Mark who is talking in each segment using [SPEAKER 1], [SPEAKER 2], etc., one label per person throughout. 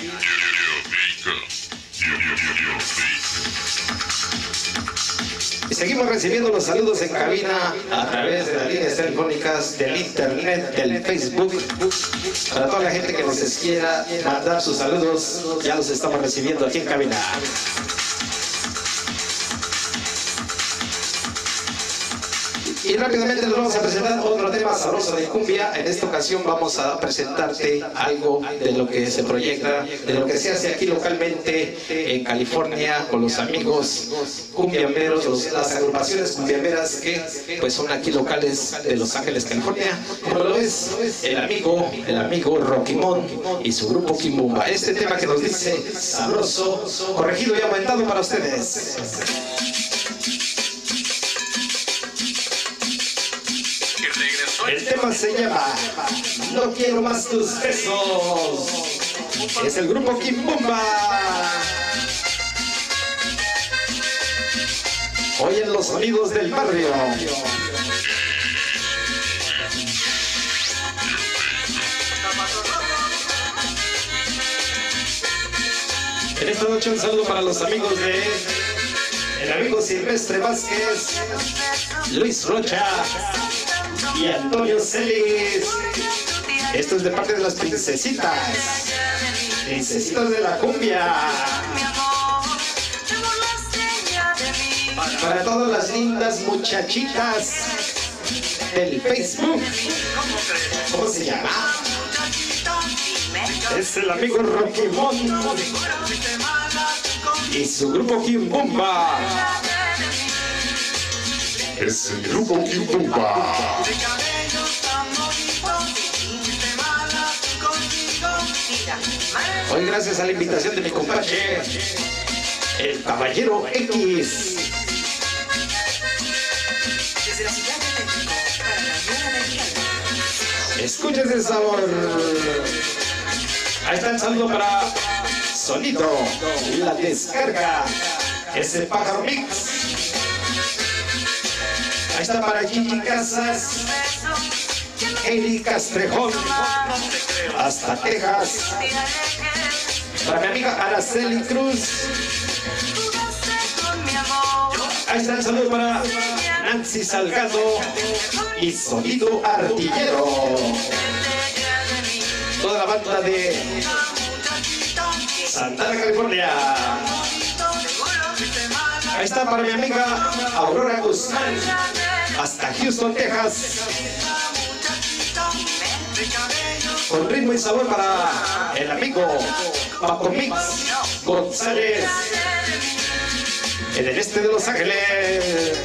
[SPEAKER 1] Y seguimos recibiendo los saludos en cabina a través de las líneas telefónicas, del internet, del Facebook. Para toda la gente que nos quiera mandar sus saludos, ya los estamos recibiendo aquí en cabina. Y rápidamente nos vamos a presentar otro tema sabroso de cumbia. En esta ocasión vamos a presentarte algo de lo que se proyecta, de lo que se hace aquí localmente en California con los amigos cumbiamberos, las agrupaciones cumbiamberas que pues son aquí locales de Los Ángeles, California, como lo es el amigo Roquimón y su grupo Kimbumba. Este tema que nos dice sabroso, corregido y aumentado para ustedes. El tema se llama No quiero más tus besos. Es el grupo Kimbumba. Oyen los sonidos del barrio. En esta noche un saludo para los amigos de el amigo Silvestre Vázquez, Luis Rocha y Antonio Celis. Esto es de parte de las princesitas de la cumbia. Para todas las lindas muchachitas del Facebook. ¿Cómo se llama? Es el amigo Roquimón y su grupo Kimbumba.
[SPEAKER 2] Es el grupo Kimbumba.
[SPEAKER 1] Hoy gracias a la invitación de mi compadre, el Caballero X. Escucha ese sabor. Ahí está el saludo para Solito, la descarga, ese pájaro mix. Ahí está para Gigi Casas, Eli Castrejón, hasta Texas. Para mi amiga Araceli Cruz. Ahí está el saludo para Nancy Salgado y Sonido Artillero. Toda la banda de Santana, California. Ahí está para mi amiga Aurora Guzmán, hasta Houston, Texas. Con ritmo y sabor para el amigo Paco Mix González, en el este de Los Ángeles.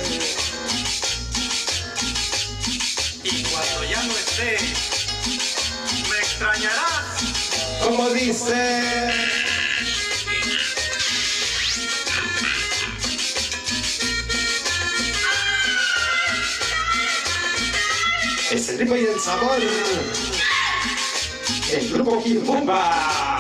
[SPEAKER 3] Y cuando ya no esté, me extrañarás.
[SPEAKER 1] Como dice. Es el ritmo y el sabor. El grupo Kimbumba.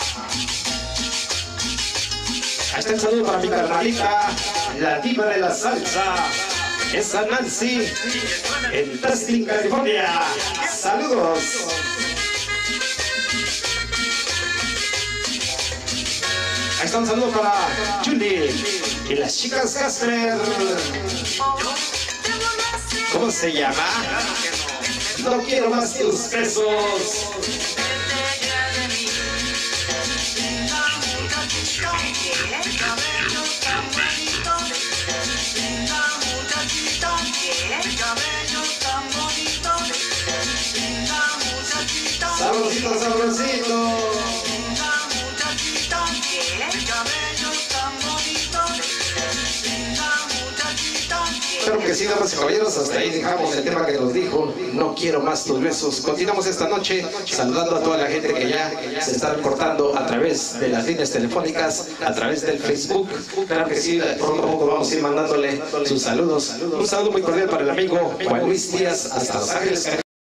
[SPEAKER 1] Ahí está el saludo para mi carnalita, la diva de la salsa, esa Nancy, en Tustin, California. Saludos. Ahí está un saludo para Julie y las chicas Casper. ¿Cómo se llama? No quiero más tus besos. Sabrosito, sabrosito. Claro que sí, damas y caballeros, hasta ahí dejamos el tema que nos dijo, no quiero más tus besos. Continuamos esta noche saludando a toda la gente que ya se está reportando a través de las líneas telefónicas, a través del Facebook. Claro que sí, poco a poco vamos a ir mandándole sus saludos. Un saludo muy cordial para el amigo Juan Luis Díaz, hasta Los Ángeles.